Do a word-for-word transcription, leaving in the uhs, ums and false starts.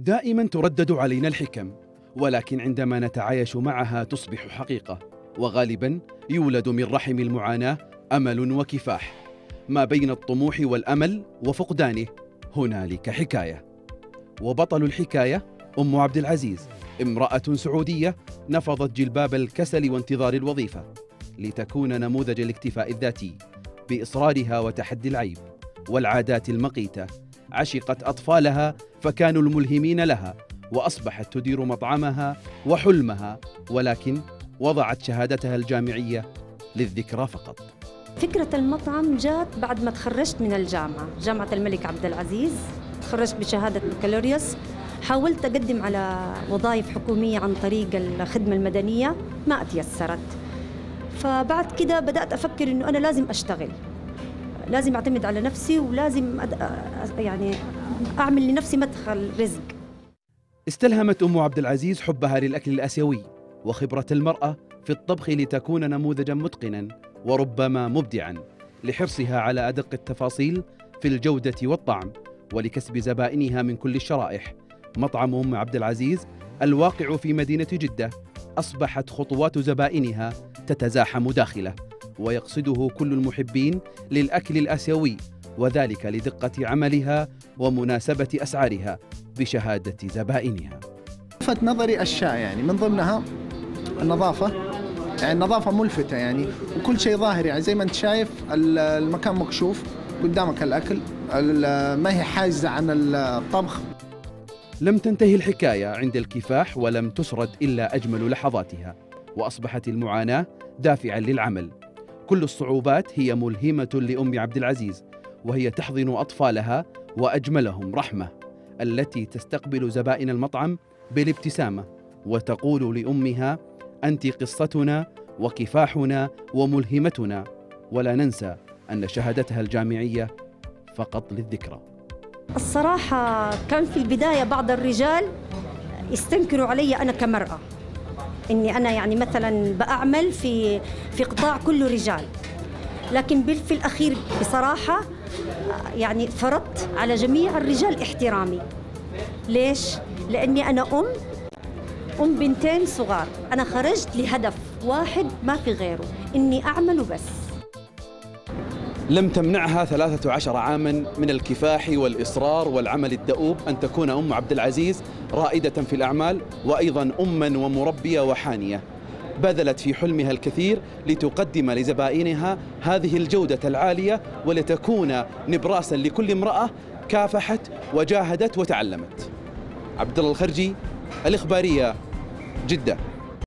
دائما تردد علينا الحكم، ولكن عندما نتعايش معها تصبح حقيقة، وغالبا يولد من رحم المعاناة أمل وكفاح. ما بين الطموح والأمل وفقدانه هنالك حكاية، وبطل الحكاية أم عبد العزيز، امرأة سعودية نفضت جلباب الكسل وانتظار الوظيفة لتكون نموذج الاكتفاء الذاتي. بإصرارها وتحدي العيب والعادات المقيتة عشقت أطفالها فكانوا الملهمين لها، وأصبحت تدير مطعمها وحلمها، ولكن وضعت شهادتها الجامعية للذكرى فقط. فكرة المطعم جات بعد ما تخرجت من الجامعة، جامعة الملك عبد العزيز، تخرجت بشهادة بكالوريوس. حاولت أقدم على وظائف حكومية عن طريق الخدمة المدنية، ما أتيسرت. فبعد كده بدأت أفكر إنه أنا لازم أشتغل، لازم أعتمد على نفسي، ولازم أد... يعني أعمل لنفسي مدخل رزق. استلهمت أم عبد العزيز حبها للأكل الآسيوي وخبرة المرأة في الطبخ لتكون نموذجا متقنا وربما مبدعا، لحرصها على أدق التفاصيل في الجودة والطعم ولكسب زبائنها من كل الشرائح. مطعم أم عبد العزيز الواقع في مدينة جدة أصبحت خطوات زبائنها تتزاحم داخله، ويقصده كل المحبين للأكل الآسيوي، وذلك لدقة عملها ومناسبة أسعارها بشهادة زبائنها. لفت نظري أشياء، يعني من ضمنها النظافة، يعني النظافة ملفتة يعني، وكل شيء ظاهر، يعني زي ما أنت شايف المكان مكشوف قدامك، الأكل ما هي حاجزة عن الطبخ. لم تنتهي الحكاية عند الكفاح، ولم تسرد إلا أجمل لحظاتها، وأصبحت المعاناة دافعا للعمل. كل الصعوبات هي ملهمة لأم عبد العزيز، وهي تحضن أطفالها وأجملهم رحمة، التي تستقبل زبائن المطعم بالابتسامة وتقول لأمها: أنت قصتنا وكفاحنا وملهمتنا. ولا ننسى أن شهادتها الجامعية فقط للذكرى. الصراحة كان في البداية بعض الرجال يستنكروا علي أنا كمرأة، إني أنا يعني مثلا بأعمل في في قطاع كله رجال، لكن في الأخير بصراحة يعني فرضت على جميع الرجال احترامي. ليش؟ لأني أنا أم أم بنتين صغار، أنا خرجت لهدف واحد ما في غيره، إني أعمل وبس. لم تمنعها ثلاثة عشر عاما من الكفاح والإصرار والعمل الدؤوب أن تكون أم عبد العزيز رائدة في الأعمال، وأيضا أما ومربية وحانية. بذلت في حلمها الكثير لتقدم لزبائنها هذه الجودة العالية، ولتكون نبراسا لكل امرأة كافحت وجاهدت وتعلمت. عبد الله الخرجي، الإخبارية، جدة.